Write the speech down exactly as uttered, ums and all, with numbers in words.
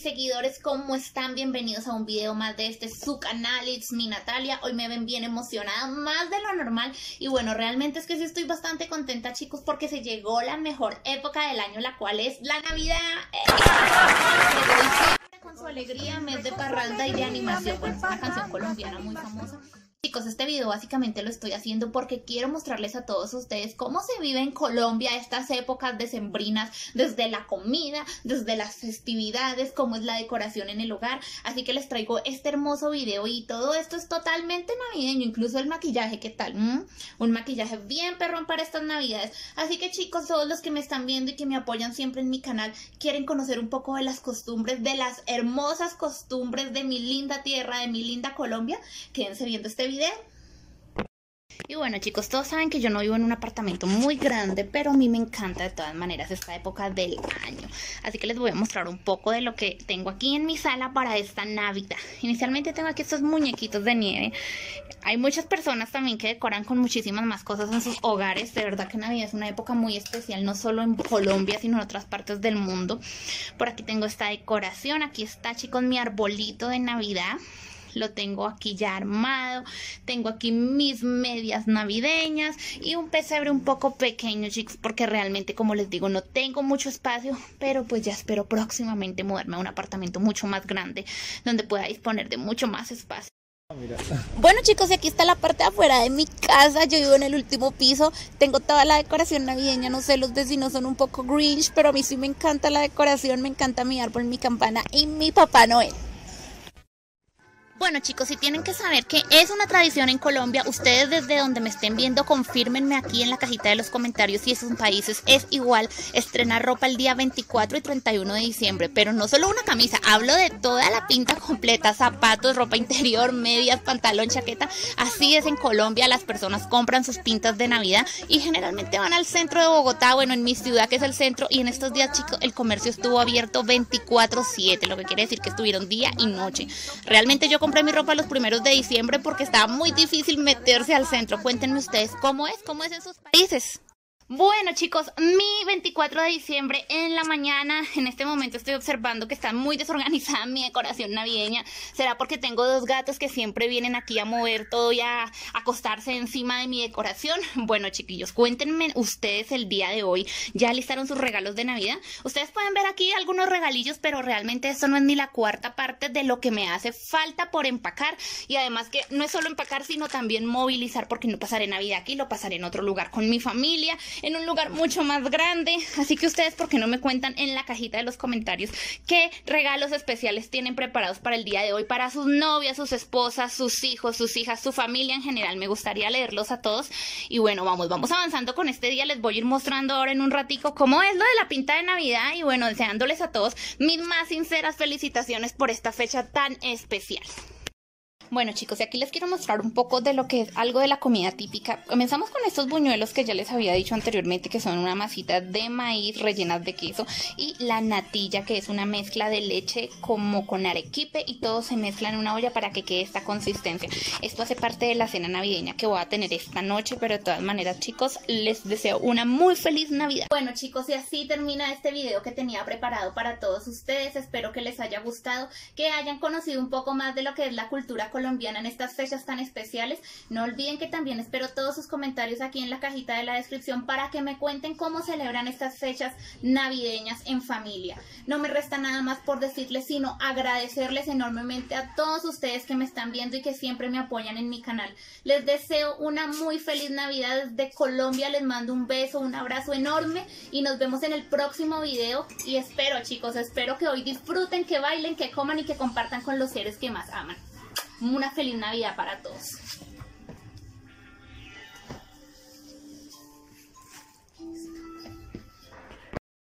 seguidores, ¿cómo están? Bienvenidos a un video más de este su canal, It's Me Natalia. Hoy me ven bien emocionada, más de lo normal. Y bueno, realmente es que sí estoy bastante contenta, chicos, porque se llegó la mejor época del año, la cual es la Navidad. Con su alegría, mes de parranda y de animación. Bueno, es una canción colombiana muy famosa. Chicos, este video básicamente lo estoy haciendo porque quiero mostrarles a todos ustedes cómo se vive en Colombia estas épocas decembrinas, desde la comida, desde las festividades, cómo es la decoración en el hogar. Así que les traigo este hermoso video y todo esto es totalmente navideño, incluso el maquillaje, ¿qué tal? ¿Mm? Un maquillaje bien perrón para estas navidades. Así que chicos, todos los que me están viendo y que me apoyan siempre en mi canal, quieren conocer un poco de las costumbres, de las hermosas costumbres de mi linda tierra, de mi linda Colombia, quédense viendo este video. Video. Y bueno, chicos, todos saben que yo no vivo en un apartamento muy grande, pero a mí me encanta de todas maneras esta época del año. Así que les voy a mostrar un poco de lo que tengo aquí en mi sala para esta Navidad. Inicialmente tengo aquí estos muñequitos de nieve. Hay muchas personas también que decoran con muchísimas más cosas en sus hogares. De verdad que Navidad es una época muy especial, no solo en Colombia, sino en otras partes del mundo. Por aquí tengo esta decoración. Aquí está, chicos, mi arbolito de Navidad. Lo tengo aquí ya armado, tengo aquí mis medias navideñas y un pesebre un poco pequeño, chicos, porque realmente, como les digo, no tengo mucho espacio, pero pues ya espero próximamente mudarme a un apartamento mucho más grande, donde pueda disponer de mucho más espacio. Bueno, chicos, y aquí está la parte de afuera de mi casa. Yo vivo en el último piso, tengo toda la decoración navideña. No sé, los vecinos son un poco grinch, pero a mí sí me encanta la decoración, me encanta mi árbol, mi campana y mi Papá Noel. Bueno, chicos, si tienen que saber que es una tradición en Colombia, ustedes desde donde me estén viendo, confírmenme aquí en la cajita de los comentarios si en sus países es igual estrenar ropa el día veinticuatro y treinta y uno de diciembre, pero no solo una camisa, hablo de toda la pinta completa, zapatos, ropa interior, medias, pantalón, chaqueta. Así es en Colombia, las personas compran sus pintas de Navidad y generalmente van al centro de Bogotá, bueno, en mi ciudad que es el centro, y en estos días, chicos, el comercio estuvo abierto veinticuatro siete, lo que quiere decir que estuvieron día y noche. Realmente yo compré mi ropa los primeros de diciembre porque estaba muy difícil meterse al centro. Cuéntenme ustedes cómo es, cómo es en sus países. Bueno, chicos, mi veinticuatro de diciembre en la mañana, en este momento estoy observando que está muy desorganizada mi decoración navideña. ¿Será porque tengo dos gatos que siempre vienen aquí a mover todo y a acostarse encima de mi decoración? Bueno, chiquillos, cuéntenme ustedes el día de hoy, ¿ya listaron sus regalos de Navidad? Ustedes pueden ver aquí algunos regalillos, pero realmente esto no es ni la cuarta parte de lo que me hace falta por empacar. Y además que no es solo empacar, sino también movilizar, porque no pasaré Navidad aquí, lo pasaré en otro lugar con mi familia, en un lugar mucho más grande. Así que ustedes, ¿por qué no me cuentan en la cajita de los comentarios qué regalos especiales tienen preparados para el día de hoy, para sus novias, sus esposas, sus hijos, sus hijas, su familia en general? Me gustaría leerlos a todos. Y bueno, vamos, vamos avanzando con este día. Les voy a ir mostrando ahora en un ratico cómo es lo de la pinta de Navidad. Y bueno, deseándoles a todos mis más sinceras felicitaciones por esta fecha tan especial. Bueno, chicos, y aquí les quiero mostrar un poco de lo que es algo de la comida típica. Comenzamos con estos buñuelos que ya les había dicho anteriormente, que son una masita de maíz rellenas de queso, y la natilla, que es una mezcla de leche como con arequipe, y todo se mezcla en una olla para que quede esta consistencia. Esto hace parte de la cena navideña que voy a tener esta noche, pero de todas maneras, chicos, les deseo una muy feliz Navidad. Bueno, chicos, y así termina este video que tenía preparado para todos ustedes. Espero que les haya gustado, que hayan conocido un poco más de lo que es la cultura colombiana colombiana en estas fechas tan especiales. No olviden que también espero todos sus comentarios aquí en la cajita de la descripción para que me cuenten cómo celebran estas fechas navideñas en familia. No me resta nada más por decirles sino agradecerles enormemente a todos ustedes que me están viendo y que siempre me apoyan en mi canal. Les deseo una muy feliz Navidad desde Colombia, les mando un beso, un abrazo enorme y nos vemos en el próximo video. Y espero, chicos, espero que hoy disfruten, que bailen, que coman y que compartan con los seres que más aman. Una feliz Navidad para todos.